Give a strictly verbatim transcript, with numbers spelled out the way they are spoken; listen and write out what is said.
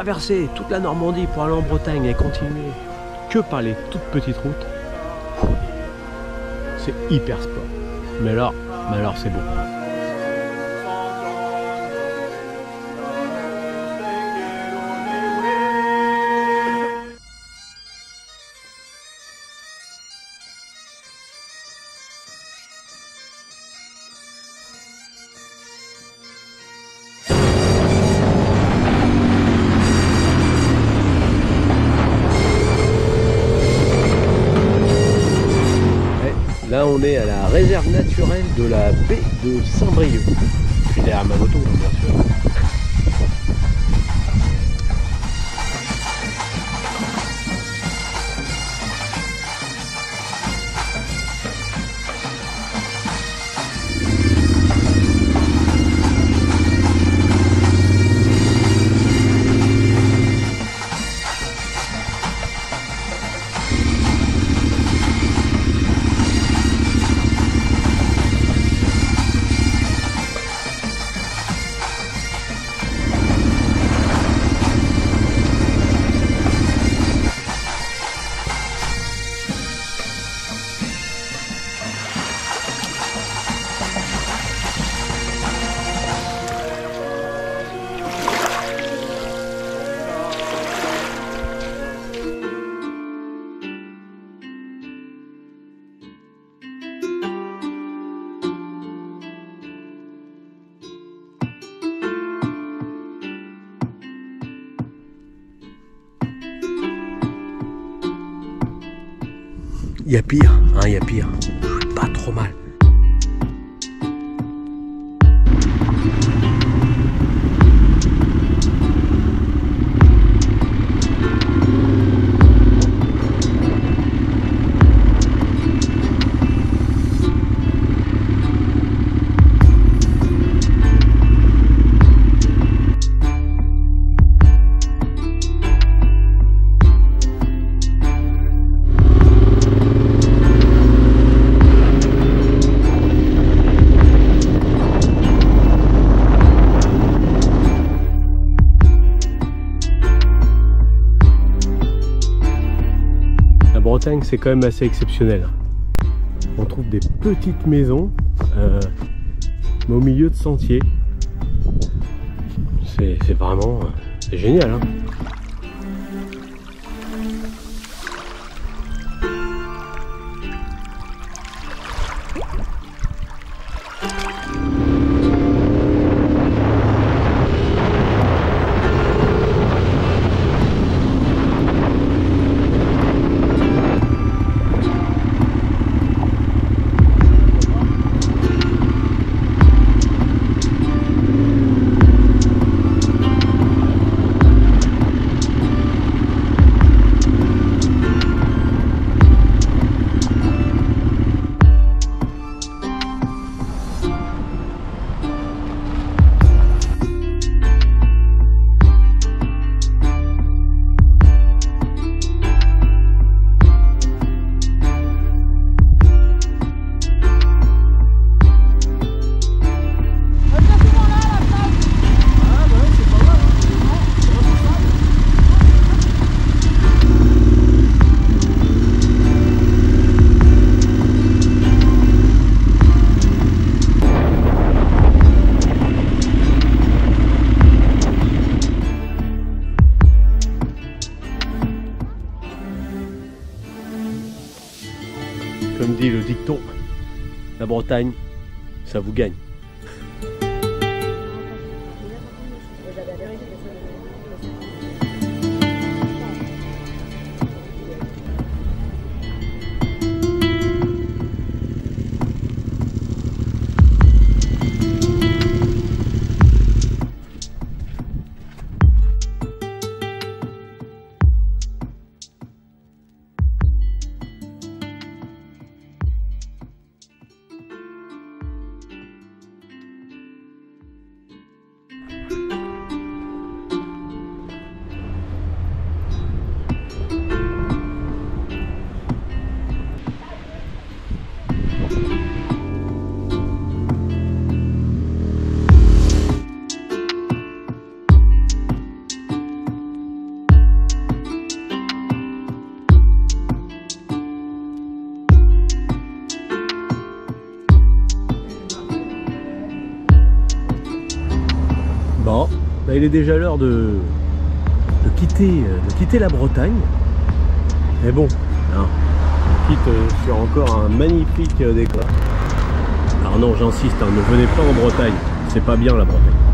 traverser toute la Normandie pour aller en Bretagne et continuer que par les toutes petites routes, c'est hyper sport. Mais alors, mais alors c'est beau. Là on est à la réserve naturelle de la baie de Saint-Brieuc. Je suis derrière ma moto bien sûr. Il y a pire, hein, il y a pire. Pas trop mal. Bretagne, c'est quand même assez exceptionnel. On trouve des petites maisons, euh, mais au milieu de sentiers. C'est vraiment c'est génial. Hein. Comme dit le dicton, la Bretagne, ça vous gagne. bah, il est déjà l'heure de, de, quitter, de quitter la Bretagne. Mais bon, hein, on quitte sur encore un magnifique décor. Alors non, j'insiste, hein, ne venez pas en Bretagne, c'est pas bien la Bretagne.